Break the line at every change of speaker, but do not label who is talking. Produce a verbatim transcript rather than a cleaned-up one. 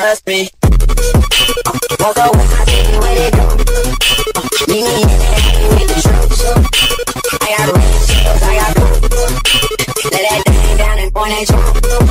trust me. Walk away, I tell you where they go. Meet me in that alley with the troops. I got red shells, I got blue. Let that thing down and point at you.